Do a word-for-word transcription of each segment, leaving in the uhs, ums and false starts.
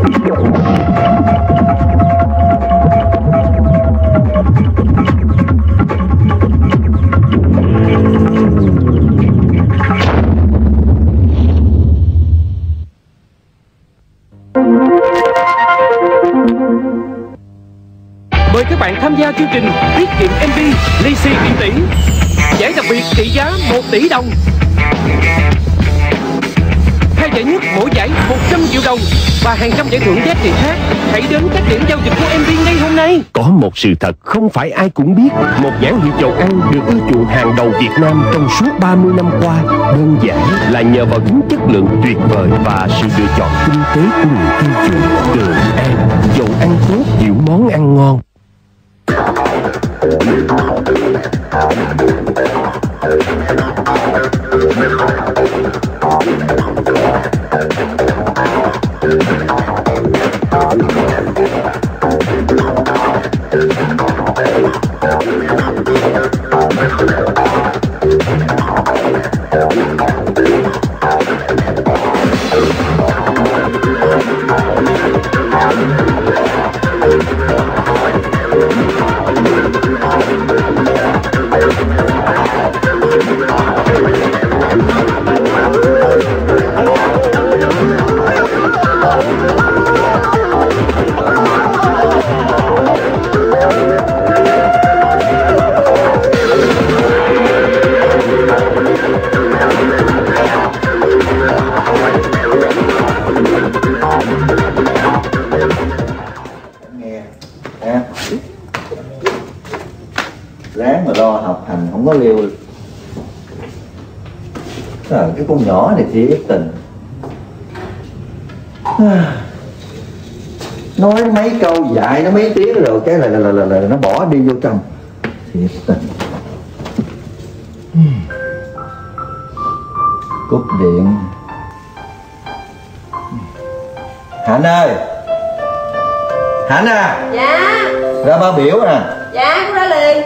Mời các bạn tham gia chương trình tiết kiệm em bê lì xì tiền tỷ, giải đặc biệt trị giá một tỷ đồng. Hai giải nhất mỗi giải một trăm triệu đồng và hàng trăm giải thưởng giá trị khác. Hãy đến các điểm giao dịch của em bê ngay hôm nay. Có một sự thật không phải ai cũng biết. Một nhãn hiệu dầu ăn được ưa chuộng hàng đầu Việt Nam trong suốt ba mươi năm qua, đơn giản là nhờ vào tính chất lượng tuyệt vời và sự lựa chọn tinh tế của người tiêu dùng. Đường An, dầu ăn tốt, nhiều món ăn ngon. Ráng mà lo học hành không có liêu. Trời, cái con nhỏ này thiệt tình. Nói mấy câu dạy nó mấy tiếng rồi cái là là, là, là, là nó bỏ đi vô trong. Thiệt tình. Cúp điện. Hạnh ơi. Hạnh à. Dạ. Ra ba biểu nè. Dạ, con ra liền.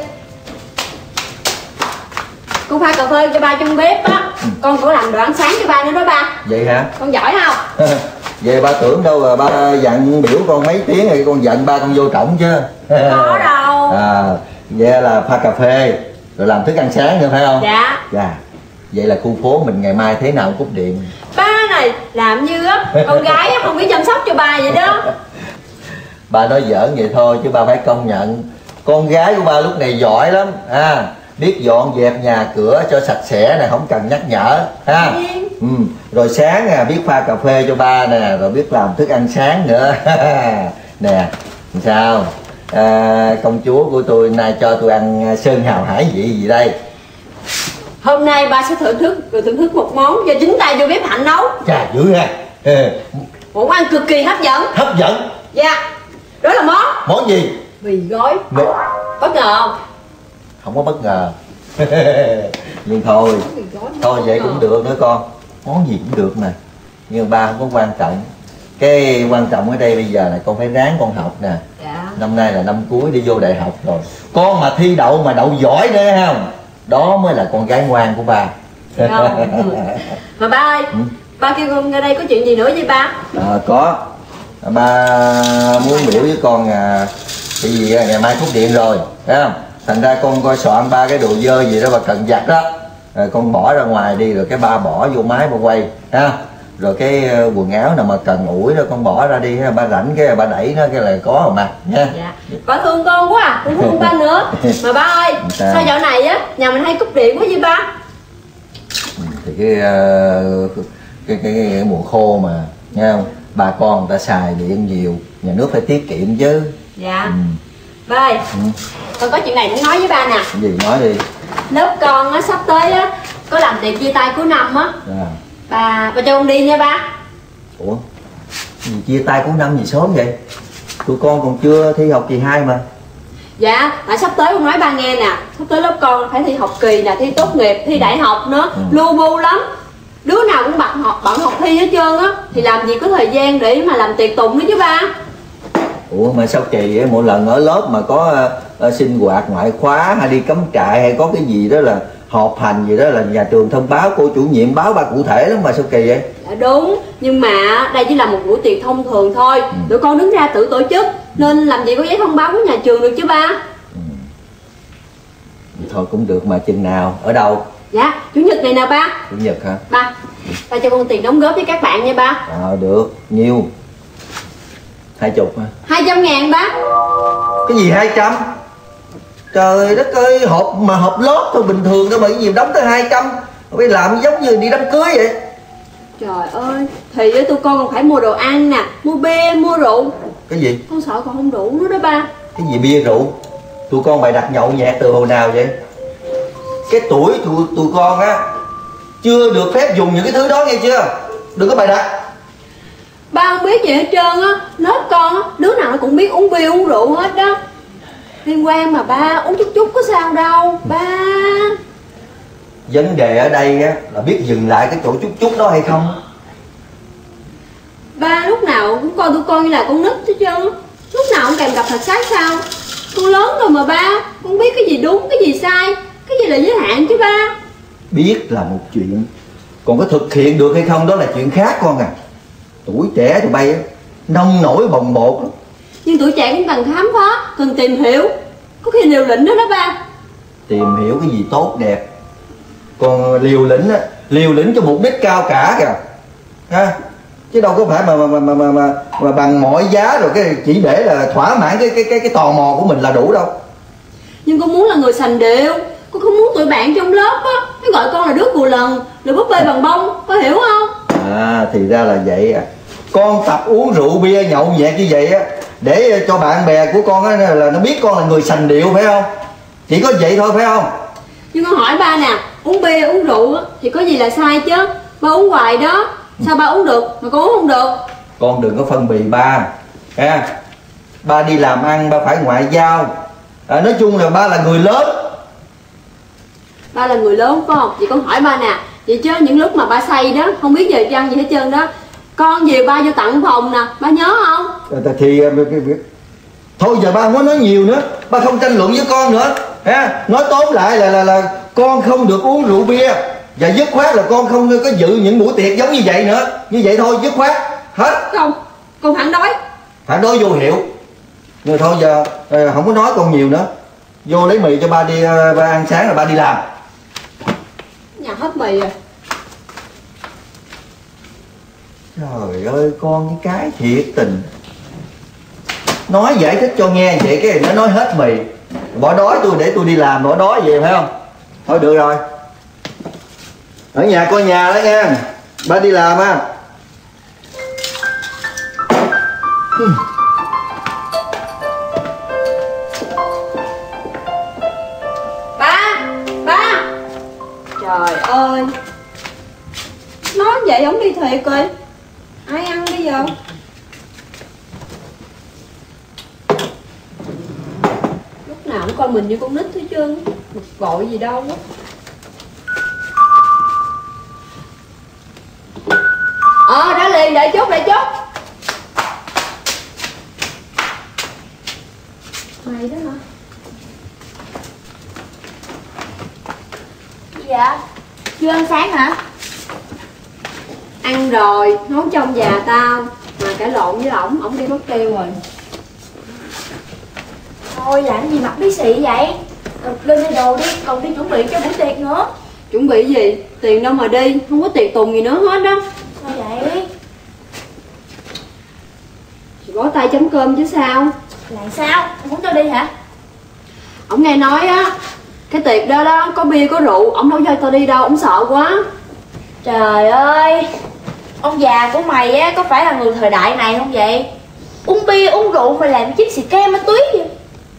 Con pha cà phê cho ba trong bếp á. Ừ. Con cũng làm đồ ăn sáng cho ba nữa đó ba. Vậy hả? Con giỏi không? Vậy ba tưởng đâu rồi ba dặn biểu con mấy tiếng rồi con dặn ba con vô trọng chứ. Có đâu. À, vậy là pha cà phê rồi làm thức ăn sáng nữa phải không? Dạ. Dạ. Vậy là khu phố mình ngày mai thế nào cũng cúp điện. Ba này làm như á con gái á không biết chăm sóc cho ba vậy đó. Ba nói giỡn vậy thôi chứ ba phải công nhận con gái của ba lúc này giỏi lắm à, biết dọn dẹp nhà cửa cho sạch sẽ này, không cần nhắc nhở ha. Ừ. Rồi sáng à, biết pha cà phê cho ba nè, rồi biết làm thức ăn sáng nữa. Nè sao à, công chúa của tôi nay cho tôi ăn sơn hào hải vị gì đây? Hôm nay ba sẽ thưởng thức rồi thưởng thức một món do chính tay vô bếp Hạnh nấu. Chà dữ ha. Một món ăn cực kỳ hấp dẫn. Hấp dẫn? Dạ. Đó là món. Món gì? Mì gói. Mì... Bất ngờ không? Không có bất ngờ. Nhưng thôi thôi vậy cũng được nữa con, món gì cũng được mà, nhưng ba không có quan trọng. Cái quan trọng ở đây bây giờ là con phải ráng con học nè. Dạ. Năm nay là năm cuối đi vô đại học rồi, con mà thi đậu mà đậu giỏi nữa không, đó mới là con gái ngoan của ba. Mà ba ơi, ừ? Ba kêu con ra đây có chuyện gì nữa vậy ba? À, có, ba muốn biểu với con à, cái gì ngày mai cúp điện rồi thấy không, thành ra con coi soạn ba cái đồ dơ gì đó mà cần giặt đó, rồi con bỏ ra ngoài đi, rồi cái ba bỏ vô máy ba quay ha, rồi cái quần áo nào mà cần ủi đó con bỏ ra đi, ba rảnh cái ba đẩy nó cái là có mà nha. Dạ. Ba thương con quá à, con thương ba nữa. Mà ba ơi, sao, sao dạo này á nhà mình hay cúp điện quá vậy ba? Thì cái cái, cái, cái, cái mùa khô mà nghe không, bà con người ta xài điện nhiều, nhà nước phải tiết kiệm chứ. Dạ. Ừ. Ba ơi, ừ. Con có chuyện này muốn nói với ba nè. Cái gì nói đi. Lớp con á sắp tới á có làm tiệc chia tay cuối năm á. Dạ. Ba, ba cho con đi nha ba. Ủa? Gì chia tay cuối năm gì sớm vậy? Tụi con còn chưa thi học kỳ hai mà. Dạ, tại sắp tới con nói ba nghe nè, sắp tới lớp con phải thi học kỳ nè, thi tốt nghiệp, thi đại học nữa, ừ. Lu bu lắm. Đứa nào cũng bận học, bận học thi hết trơn á, thì làm gì có thời gian để mà làm tiệc tùng nữa chứ ba. Ủa mà sao kỳ vậy, mỗi lần ở lớp mà có uh, sinh hoạt ngoại khóa hay đi cắm trại hay có cái gì đó là họp hành gì đó là nhà trường thông báo, cô chủ nhiệm báo ba cụ thể lắm mà sao kỳ vậy? Dạ đúng, nhưng mà đây chỉ là một buổi tiệc thông thường thôi. ừ. Tụi con đứng ra tự tổ chức nên làm gì có giấy thông báo của nhà trường được chứ ba. ừ. Thôi cũng được mà, chừng nào, ở đâu? Dạ, chủ nhật này nè ba. Chủ nhật hả? Ba, ba cho con tiền đóng góp với các bạn nha ba. Ờ à, được, nhiêu? Hai chục hả? Hai trăm ngàn ba. Cái gì hai trăm? Trời đất ơi, hộp mà hộp lót thôi bình thường thôi mà cái gì đóng tới hai trăm? Bây làm giống như đi đám cưới vậy. Trời ơi, thì tụi con còn phải mua đồ ăn nè, mua bia, mua rượu. Cái gì? Con sợ còn không đủ nữa đó ba. Cái gì bia rượu? Tụi con bày đặt nhậu nhẹt từ hồi nào vậy? Cái tuổi tụi, tụi con á chưa được phép dùng những cái thứ đó nghe chưa? Đừng có bày đặt. Ba không biết gì hết trơn á. Lớp con á, đứa nào nó cũng biết uống bia uống rượu hết đó. Liên quan mà ba, uống chút chút có sao đâu ba. Vấn đề ở đây á là biết dừng lại cái chỗ chút chút đó hay không. Ba lúc nào cũng coi tụi con như là con nít hết trơn. Lúc nào cũng kèm cặp thật sát sao. Con lớn rồi mà ba, con biết cái gì đúng, cái gì sai, cái gì là giới hạn chứ ba. Biết là một chuyện, còn có thực hiện được hay không đó là chuyện khác con à. Tuổi trẻ tụi bay á, nông nổi bồng bột lắm. Nhưng tuổi trẻ cũng cần khám phá, cần tìm hiểu. Có khi liều lĩnh đó đó ba. Tìm hiểu cái gì tốt đẹp. Còn liều lĩnh á, liều lĩnh cho mục đích cao cả kìa ha. Chứ đâu có phải mà mà mà mà mà, mà bằng mọi giá rồi cái chỉ để là thỏa mãn cái cái cái cái tò mò của mình là đủ đâu. Nhưng con muốn là người sành điệu. Con không muốn tụi bạn trong lớp á nó gọi con là đứa cù lần, là búp bê bằng bông, có hiểu không? À thì ra là vậy à. Con tập uống rượu bia nhậu nhẹt như vậy á để cho bạn bè của con á là nó biết con là người sành điệu phải không? Chỉ có vậy thôi phải không? Nhưng con hỏi ba nè, uống bia uống rượu á thì có gì là sai chứ? Ba uống hoài đó, sao ba uống được mà con uống không được? Con đừng có phân bì ba ha. Ba đi làm ăn ba phải ngoại giao à, nói chung là ba là người lớn. Ba là người lớn phải không? Vậy con hỏi ba nè, vậy chứ những lúc mà ba say đó không biết giờ chăng gì hết trơn đó, con về ba vô tặng phòng nè, ba nhớ không? Thì thôi giờ ba không có nói nhiều nữa, ba không tranh luận với con nữa ha. Nói tóm lại là là là con không được uống rượu bia và dứt khoát là con không có dự những buổi tiệc giống như vậy nữa. Như vậy thôi dứt khoát hết. Không, con phản đối. Phản đối vô hiệu. Rồi thôi giờ không có nói con nhiều nữa. Vô lấy mì cho ba đi, ba ăn sáng rồi ba đi làm. Nhà hết mì rồi. Trời ơi con cái cái thiệt tình. Nói giải thích cho nghe vậy cái nó nói hết mì. Bỏ đói tôi để tôi đi làm, bỏ đói vậy phải không? Thôi được rồi. Ở nhà coi nhà đó nha. Ba đi làm á. Ba, ba. Trời ơi. Nói vậy không đi thiệt rồi. Ai ăn bây giờ? Lúc nào cũng coi mình như con nít hết trơn. Bực bội gì đâu á. Ờ đã liền, đợi chút đợi chút. Mày đó hả? Dạ. Chưa ăn sáng hả? Ăn rồi, nấu trong già tao. Mà cãi lộn với ổng, ổng đi mất tiêu rồi. Thôi làm gì mặc bí xị vậy? Lên thay đồ đi, còn đi chuẩn bị cho buổi tiệc nữa. Chuẩn bị gì? Tiền đâu mà đi, không có tiệc tùng gì nữa hết đó. Sao vậy? Thì bó tay chấm cơm chứ sao. Là sao? Ông muốn cho đi hả? Ổng nghe nói á, cái tiệc đó đó có bia có rượu, ổng đâu cho tao đi đâu, ổng sợ quá. Trời ơi, ông già của mày á có phải là người thời đại này không vậy? Uống bia uống rượu mà làm chiếc xì ke ma túy vậy.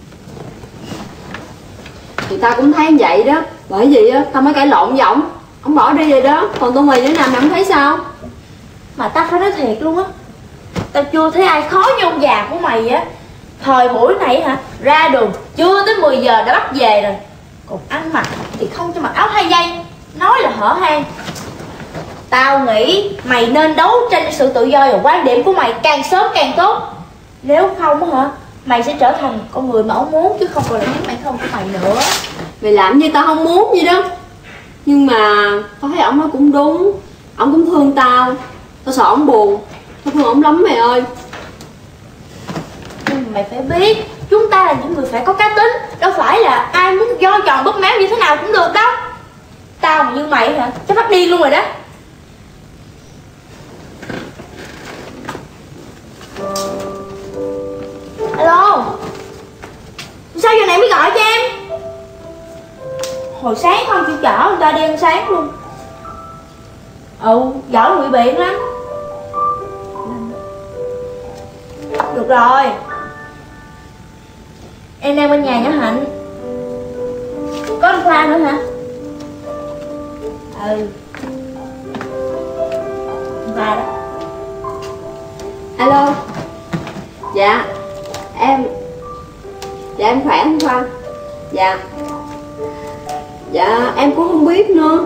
Thì tao cũng thấy vậy đó. Bởi vì á tao mới cãi lộn với ổng, ổng bỏ đi rồi đó. Còn tụi mày nữa nào mày không thấy sao? Mà tao phải nói thiệt luôn á, tao chưa thấy ai khó như ông già của mày á. Thời buổi này hả, ra đường chưa tới mười giờ đã bắt về rồi. Còn ăn mặc thì không cho mặc áo hai dây, nói là hở hang. Tao nghĩ mày nên đấu tranh cho sự tự do và quan điểm của mày càng sớm càng tốt. Nếu không hả, mày sẽ trở thành con người mà ông muốn chứ không còn là chính bản thân của mày nữa. Mày làm như tao không muốn gì đó. Nhưng mà tao thấy ổng nói cũng đúng. Ổng cũng thương tao. Tao sợ ổng buồn. Tao thương ổng lắm mày ơi. Nhưng mà mày phải biết, chúng ta là những người phải có cá tính. Đâu phải là ai muốn do tròn bóp méo như thế nào cũng được đâu. Tao mà như mày hả, chắc phát điên luôn rồi đó. Alo, sao giờ này mới gọi cho em? Hồi sáng không chịu chở người ta đi ăn sáng luôn. Ừ, giỏi ngụy biện lắm. Được rồi, em đang bên nhà nhỏ Hạnh. Có anh Khoa nữa hả? Ừ, Khoa đó. Alo. Dạ em Dạ em khỏe không Khoa? Dạ Dạ em cũng không biết nữa.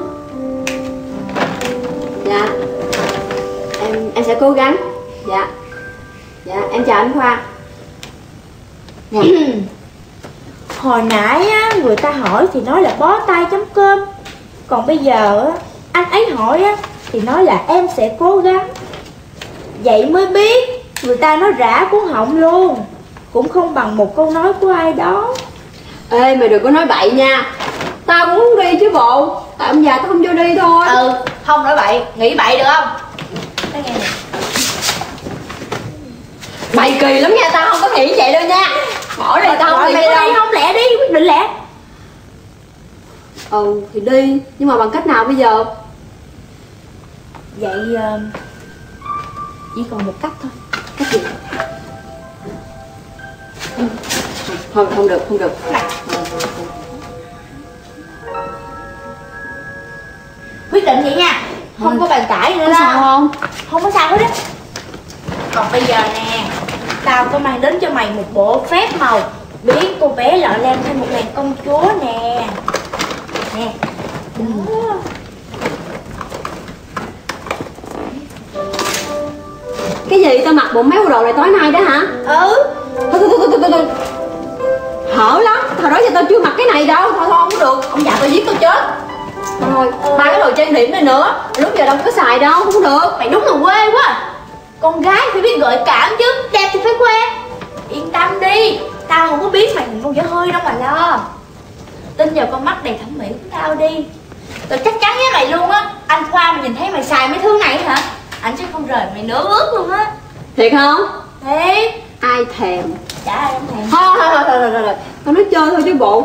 Dạ Em em sẽ cố gắng. Dạ Dạ em chào anh Khoa. Dạ. Hồi nãy á, người ta hỏi thì nói là bó tay chấm cơm. Còn bây giờ á, anh ấy hỏi á, thì nói là em sẽ cố gắng. Vậy mới biết người ta nói rã cuốn họng luôn. Cũng không bằng một câu nói của ai đó. Ê mày đừng có nói bậy nha. Tao cũng muốn đi chứ bộ. Tại ông già tao không cho đi thôi. Ừ, không nói bậy, nghĩ bậy được không? Nói nghe nè. Mày kỳ lắm nha, tao không có nghĩ vậy đâu nha. Bỏ đi, tao không đi mày đâu. đi không lẽ đi, quyết định lẽ. Ừ thì đi, nhưng mà bằng cách nào bây giờ? Vậy uh, chỉ còn một cách thôi. Cách gì? Ừ. Không, không được, không được. Quyết định vậy nha, không ừ. có bàn cãi nữa. Có đó. sao không? Không có sao hết á. Còn bây giờ nè, tao có mang đến cho mày một bộ phép màu biến cô bé Lọ Lem thành một nàng công chúa nè. Nè. Ừ. Cái gì? Tao mặc bộ mấy bộ đồ này tối nay đó hả? Ừ. Thôi thôi thôi thôi thôi thôi. Hở lắm, hồi đó giờ tao chưa mặc cái này đâu. Thôi thôi không được, ông già tao giết tao chết. Thôi, ừ. ba cái đồ trang điểm này nữa, lúc giờ đâu có xài đâu, không được. Mày đúng là quê quá. Con gái phải biết gợi cảm chứ, đẹp thì phải khoe. Yên tâm đi, tao không có biết mày nhìn con dở hơi đâu mà lo. Tin vào con mắt đầy thẩm mỹ của tao đi. Tao chắc chắn với mày luôn á, anh Khoa mà nhìn thấy mày xài mấy thứ này hả, anh sẽ không rời mày nửa bước luôn á. Thiệt không? Thiệt. Ai thèm? Chả ai không thèm. Thôi thôi thôi thôi thôi thôi, tao nói chơi thôi chứ bộ.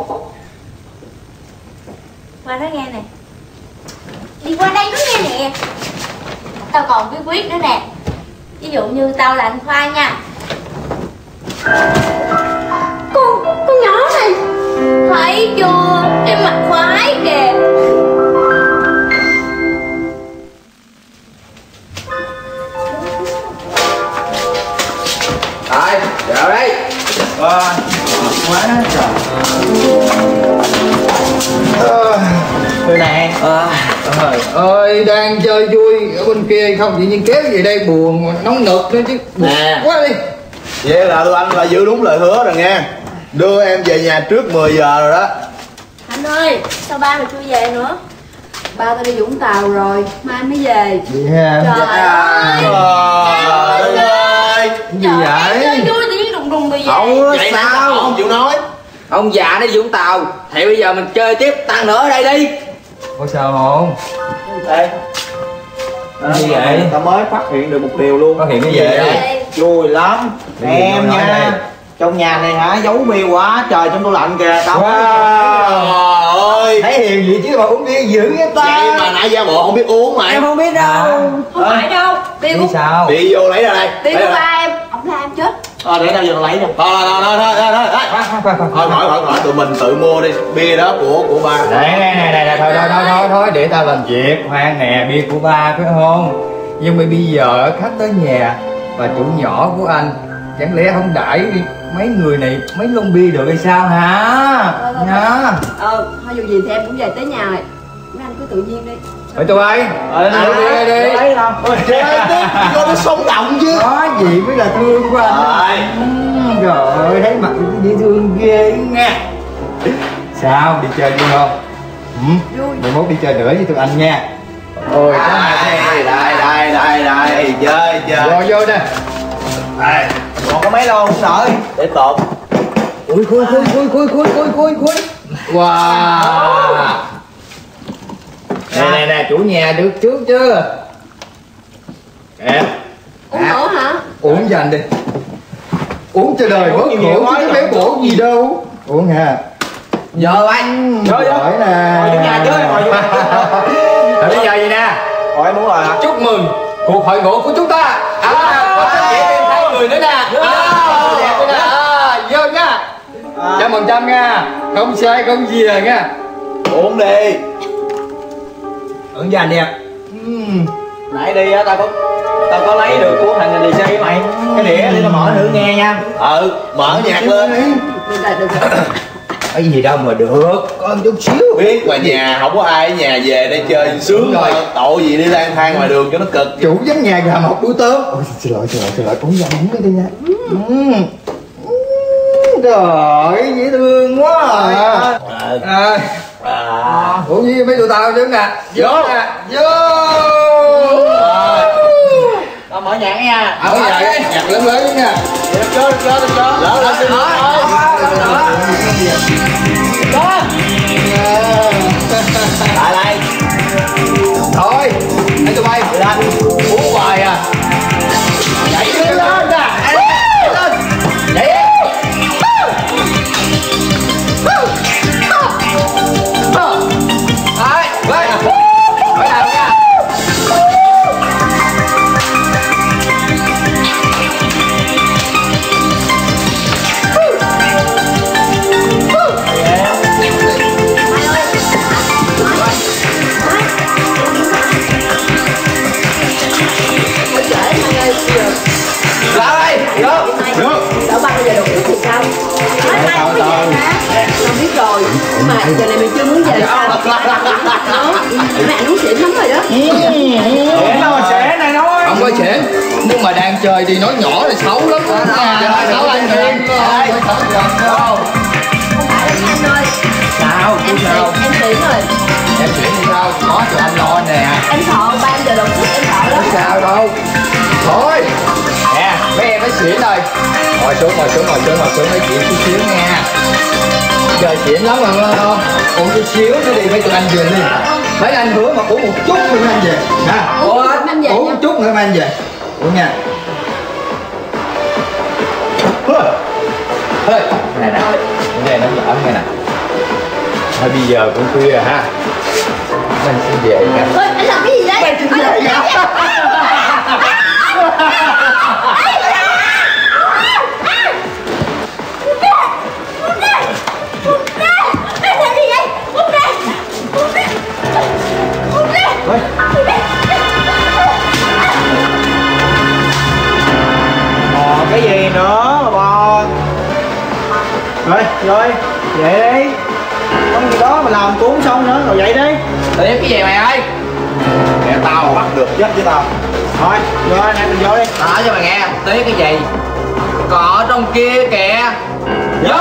Qua nói nghe nè. Đi qua đây nói nghe nè. Tao còn cái quyết nữa nè. Ví dụ như tao là anh Khoa nha. Con, con nhỏ này. Thấy chưa, em mặt khoái kìa. Rồi, vào đây. À, quá trời. Người này à, trời ơi, đang chơi vui ở bên kia không tự nhiên kéo về đây buồn nóng nực nữa chứ. Buồn nè quá đi. Vậy là tụi anh là giữ đúng lời hứa rồi nghe. Đưa em về nhà trước mười giờ rồi đó. Anh ơi, sao ba mày chưa về nữa? Ba tao đi Vũng Tàu rồi, mai mới về. Vậy ha. Trời ơi. Trời ơi. Gì vậy? Chơi vui tự nhiên đùng đùng rồi về. Không Vậy sao? Sao không chịu nói? Ông già đi Vũng Tàu thì bây giờ mình chơi tiếp tăng nữa ở đây đi. Có sao không? Ê, Gì vậy? tao mới phát hiện được một điều luôn. Phát hiện cái gì vậy? Vui lắm. Cái gì Em nói nha. đây? Trong nhà này hả, giấu bia quá trời trong tủ lạnh kìa. Tao Wow. ơi. Thấy hiền vậy chứ mà uống bia dữ vậy ta. Vậy mà nãy giả bộ không biết uống mà. Em không biết đâu. Không phải đâu. Bia Đi của sao? Đi vô lấy ra đây. Bia Lấy của ra đây. ba em, ông la em chết. Ờ, để tao vô tao lấy cho. Thôi thôi thôi thôi thôi thôi. Khoan, khoan, khoan, khoan. Thôi khỏi khỏi khỏi tụi mình tự mua đi. Bia đó của của ba. Đây này này này này, thôi thôi thôi thôi thôi để tao làm việc. Khoan nè, bia của ba phải không? Nhưng mà bây giờ khách tới nhà và chủ nhỏ của anh chẳng lẽ không đãi mấy người này mấy lon bia được hay sao hả? Nha. Ờ, thôi dù gì thì em cũng về tới nhà rồi. Mấy anh cứ tự nhiên đi. Ở tụi bay, Ờ, ăn bia đi. lấy đâu? Cho nó sống động chứ. Có gì mới là thương của anh. Rồi. Trời ơi, thấy mặt dễ thương ghê nha. Sao, đi chơi đi không? Ừ. Mai mốt đi chơi nữa với tụi anh nha. Ôi có hai đây đây đây đây đây chơi chơi. Vô vô nè. Đây, còn có mấy lon không nổi để tột. Ui khui khui khui khui khui khui khui khui. Wow. Nè nè nè chủ nhà được trước chưa? Em. Uống nữa hả? Uống dành đi. Uống cho đời bớt khổ chứ béo bổ gì đâu. Uống ha. Giờ anh. Vô vô. Hỏi nè. Ngồi chủ nhà chứ. Ngồi chủ nhà. Bây giờ vậy nè. Ủa em muốn rồi hả? Chúc mừng cuộc hội ngộ của chúng ta. À, có chị em hai người nữa nè. À, đẹp nữa nè. À, vô nha. Trăm phần trăm nha. Không sai không gì rồi nha. Uống đi. Uống cho anh đi. Uhm. Nãy đi á, tao có tao có lấy được của thằng đê xê với mày. Cái đĩa để tao mở thử nghe nha. Ừ, mở nhạc lên. Được rồi, được rồi. Cái gì đâu mà được, có một chút xíu. Biết mà nhà không có ai ở nhà về đây chơi sướng rồi. Tội gì đi lang thang ngoài đường cho nó cực. Chủ vắng nhà gà một bữa tớm. Ôi xin lỗi xin lỗi xin lỗi. Uống dần uống cái đi nha. Uhm. Trời dễ thương quá à. À. À. Uống với mấy tụi tao chứ nè. Vô nè. Vô. Tao mở nhạc nha. À, mở nhạc, nhạc lớn lớn nha. Được chưa, được chưa, được chưa. Lớn lên xin lỗi. Lại đây. Thôi, anh tụi bay lên uống hoài à. Nhảy lên lên nè. Lên. Nhảy đi. Hai, quay. Quay nào nha. Lại đây. Vô. Vô. Đỡ ba giờ được thì sao? Nói mai không về hả? Con biết rồi. Nhưng mà giờ này mình chưa muốn về sao? Mẹ anh uống xỉn lắm rồi đó. Xỉn đâu mà xỉn này nói. Không có xỉn. Nhưng mà đang chơi thì nói nhỏ là xấu lắm. Xấu anh Hiền. Không phải là anh ơi. Sao? Em Sao? xỉn, em xỉn rồi. Em xỉn thì sao? Có tụi anh lo nè. Em sợ ba giờ đồng thức em sợ lắm. Không sao đâu. Thôi. Nè, mấy em phải xỉn rồi. Ngồi xuống, ngồi xuống, ngồi xuống, ngồi xuống nói chuyện chút xíu nha. Giờ xỉn lắm mà nghe không? Uống chút xíu nữa đi, mấy tụi anh về đi. Mấy anh hứa mà uống một chút nữa anh về. Ha? Uống chút anh về Uống nha. một chút nữa anh về. Uống nha. Ê, này nè, cái này nó nhỏ nghe nè. Thôi bây giờ cũng khuya rồi ha. Mình sẽ về nha. Ôi, anh làm cái gì đấy? Mày xin về nha. Còn cái gì nữa mà bo. Rồi, rồi, dậy đi. Có gì đó mà làm cuốn xong nữa, rồi dậy đi. Tự cái gì mày ơi? Mẹ tao bắt được chết với tao. Thôi, vô anh em mình vô đi. Tao nói cho mày nghe, tí cái gì? Cọ trong kia kìa. Vô.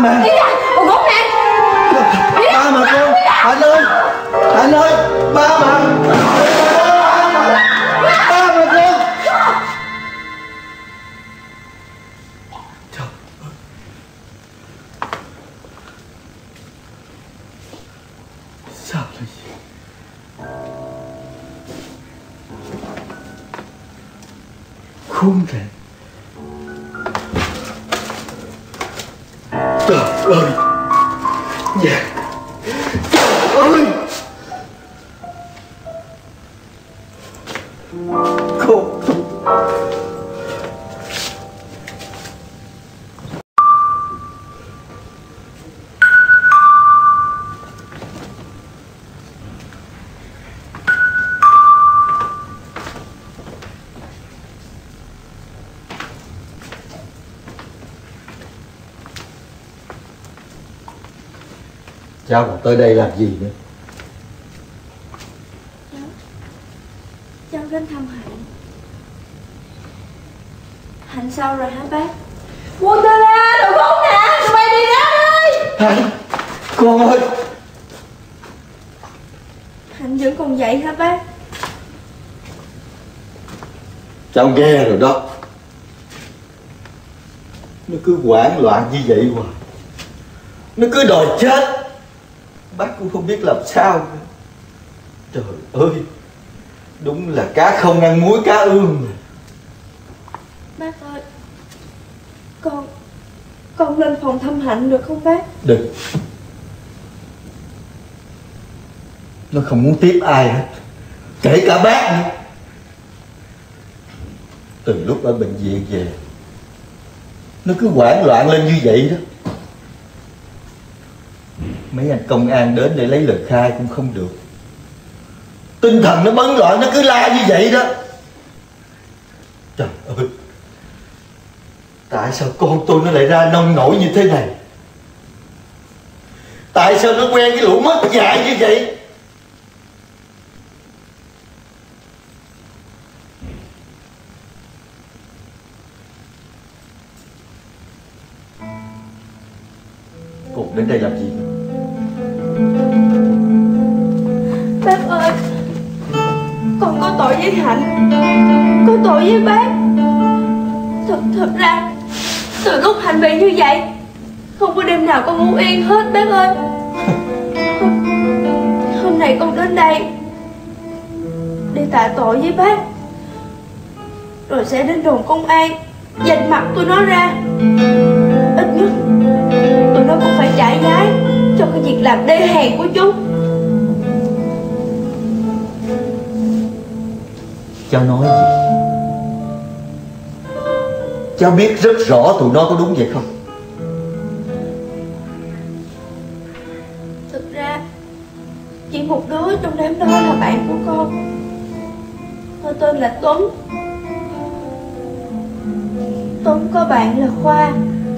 mà. Đi ra, con ngốc nè. Ba mà cô. Hạnh ơi, Hạnh ơi, ba mà. Ba mà, ba mà cô. Trời ơi. Sao lại vậy? Không thể. Trời ơi. Dạ. Trời ơi. Cô. Cháu còn tới đây làm gì nữa? Cháu Cháu đến thăm Hạnh. Hạnh sao rồi hả bác? Buông tôi ra, đồ khốn nè. Tụi bay đi ra đi. Hạnh, con ơi. Hạnh vẫn còn dậy hả bác? Cháu nghe rồi đó. Nó cứ hoảng loạn như vậy hoài. Nó cứ đòi chết. Bác cũng không biết làm sao nữa. Trời ơi. Đúng là cá không ăn muối cá ương. Bác ơi, Con Con lên phòng thăm Hạnh được không bác? Đừng. Nó không muốn tiếp ai hết, kể cả bác nữa. Từ lúc ở bệnh viện về, nó cứ hoảng loạn lên như vậy đó. Mấy anh công an đến để lấy lời khai cũng không được. Tinh thần nó bấn loạn, nó cứ la như vậy đó. Trời ơi, tại sao con tôi nó lại ra nông nổi như thế này? Tại sao nó quen cái lũ mất dạy như vậy? Cô đến đây làm gì? Bác ơi, con có tội với Hạnh, có tội với bác. Thật, thật ra từ lúc Hạnh bị như vậy, không có đêm nào con ngủ yên hết bác ơi. Hôm, hôm nay con đến đây để tạ tội với bác, rồi sẽ đến đồn công an vạch mặt tụi nó ra. Ít nhất tụi nó cũng phải trả giá cho cái việc làm đê hèn của chúng. Cháu nói gì? Cháu biết rất rõ tụi nó có đúng vậy không? Thực ra chỉ một đứa trong đám đó là bạn của con. Nó tên là Tuấn. Tuấn có bạn là Khoa.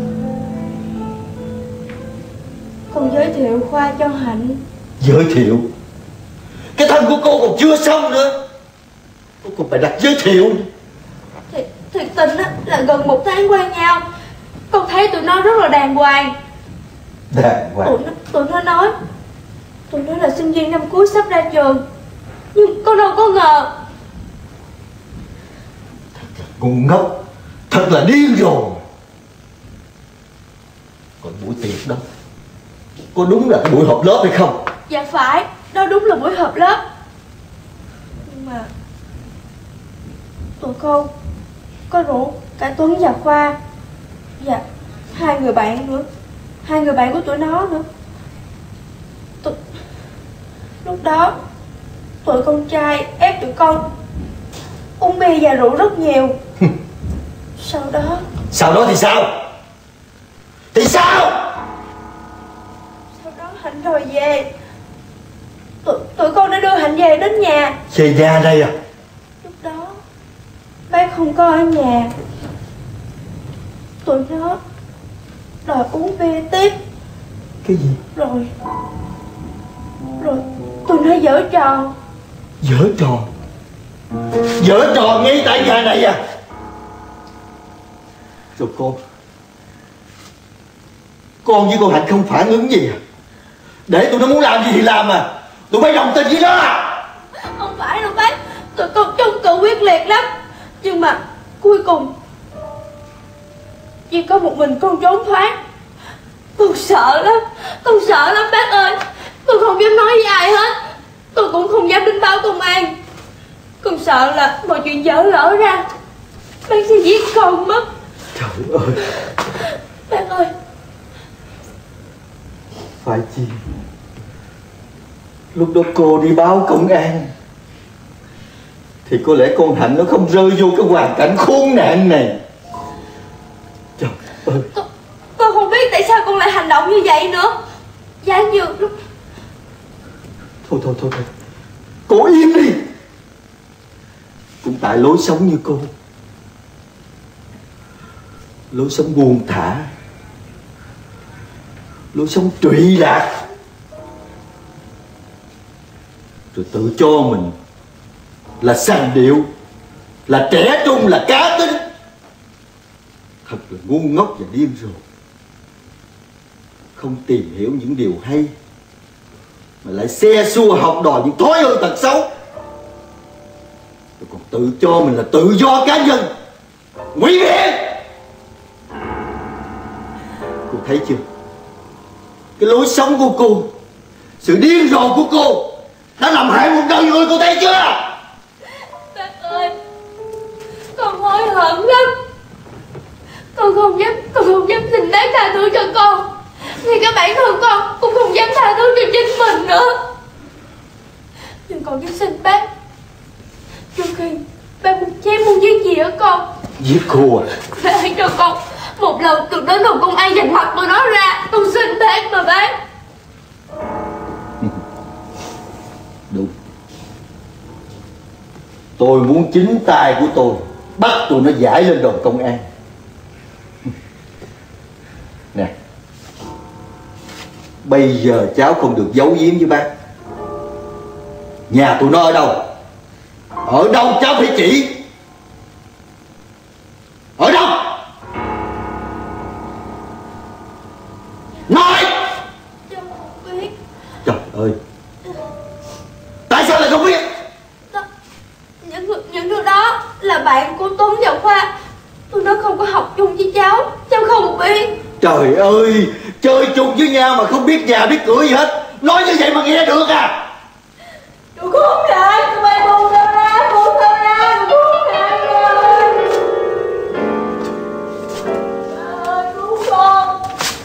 Con giới thiệu Khoa cho Hạnh. Giới thiệu? Cái thân của cô còn chưa xong nữa, cô còn phải đặt giới thiệu nữa. Thiệt, thiệt tình á, là gần một tháng quen nhau, con thấy tụi nó rất là đàng hoàng. Đàng hoàng? Tụi nó, tụi nó nói Tụi nó là sinh viên năm cuối sắp ra trường, nhưng con đâu có ngờ. Thật là ngu ngốc, thật là điên rồi. Còn buổi tiệc đó, có đúng là cái buổi họp lớp hay không? Dạ phải, đó đúng là buổi họp lớp. Nhưng mà tụi con có rủ cả Tuấn và Khoa, và hai người bạn nữa, hai người bạn của tụi nó nữa. Tụi... Lúc đó tụi con trai ép tụi con uống bia và rượu rất nhiều. Sau đó Sau đó thì sao? Thì sao? Sau đó Hạnh đòi về. Tụi, tụi con đã đưa Hạnh về đến nhà. Về nhà đây à? Lúc đó bác không có ở nhà. Tụi nó đòi uống bia tiếp. Cái gì? Rồi Rồi tụi nó giở trò. Giở trò? Giở trò ngay tại nhà này à? Rồi cô Con với cô Hạnh không phản ứng gì à? Để tụi nó muốn làm gì thì làm à. Tụi bay đồng tình với nó à? Không phải đâu bác. Tụi con chung cự quyết liệt lắm. Nhưng mà cuối cùng chỉ có một mình con trốn thoát. Con sợ lắm. Con sợ lắm bác ơi. Con không dám nói với ai hết. Con cũng không dám đến báo công an. Con sợ là mọi chuyện dở lỡ ra bác sẽ giết con mất. Trời ơi. Bác ơi. Phải chi lúc đó cô đi báo công an thì có lẽ con Hạnh nó không rơi vô cái hoàn cảnh khốn nạn này. Trời ơi. Con, con không biết tại sao con lại hành động như vậy nữa. Giá như lúc... Thôi thôi thôi thôi cô im đi. Cũng tại lối sống như cô, lối sống buông thả, lối sống trụy lạc, rồi tự cho mình là sành điệu, là trẻ trung, là cá tính. Thật là ngu ngốc và điên rồ. Không tìm hiểu những điều hay mà lại xe xua học đòi những thói hư tật xấu, rồi còn tự cho mình là tự do cá nhân. Nguy hiểm. Cô thấy chưa? Cái lối sống của cô, sự điên rồ của cô đã làm hại một đời người, cô thấy chưa? Bác ơi, con hối hận lắm. Con không dám, con không dám xin bác tha thứ cho con. Ngay cả bản thân con cũng không dám tha thứ cho chính mình nữa. Nhưng con dám xin bác, trước khi bác muốn chém muốn giết gì ở con. Giết cô à? Bác hãy cho con một lần được đến đồn công an giành mặt tụi nó ra. Con xin bác mà bác. Đúng. Tôi muốn chính tay của tôi bắt tụi nó giải lên đồn công an. Nè, bây giờ cháu không được giấu giếm với bác. Nhà tụi nó ở đâu? Ở đâu cháu phải chỉ. Ở đâu? Nói. Cháu không biết. Trời ơi, tại sao lại không biết? Đó, những người, những đứa đó là bạn của Tuấn và Khoa. Tụi nó không có học chung với cháu. Cháu không biết. Trời ơi, chơi chung với nhau mà không biết nhà biết cửa gì hết. Nói như vậy mà nghe được à? Tụi khốn nạn, tụi bay buông tao ra, buông tao ra, buông nạn rồi. Trời ơi, cứu con.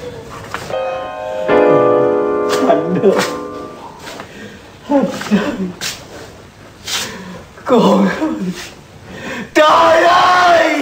Hạnh ơi, Hạnh ơi, con ơi, trời ơi.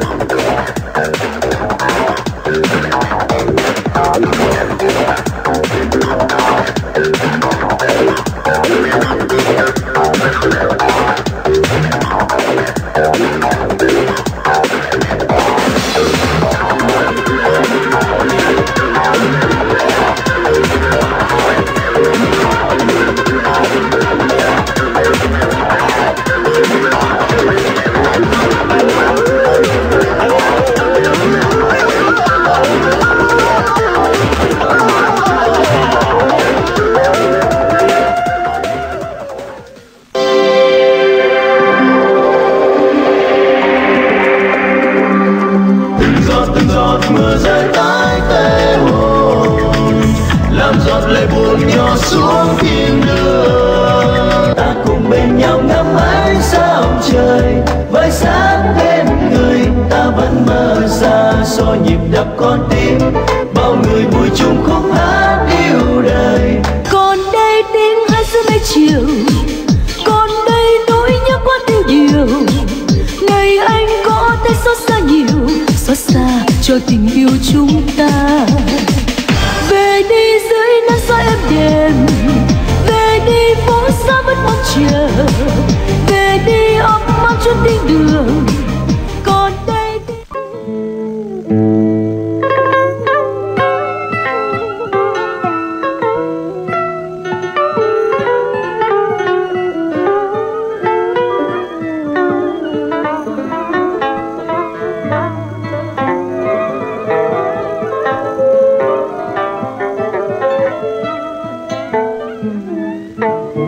Mưa rơi tái tê hồn, làm giọt lệ buồn nhỏ xuống thiên đường. Ta cùng bên nhau ngắm ánh sao trời, với sáng bên người ta vẫn mơ xa xôi nhịp đập con tim. Bao người vui chung khúc hát yêu đời. Còn đây tiếng hát giữa mây chiều, còn đây nỗi nhớ quá tiêu điều. Ngày anh có thấy xót xa nhiều, xót xa cho tình yêu chúng ta. Về đi dưới nắng soi êm đềm, về đi phố xa vẫn mong chờ, về đi ấm áp chút tiếng đường. Còn đây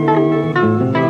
buồn.